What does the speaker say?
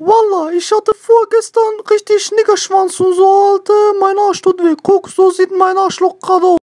Wallah, ich hatte vorgestern richtig Schnickerschwanz und so, Alter. Mein Arsch tut weh. Guck, so sieht mein Arschloch gerade aus.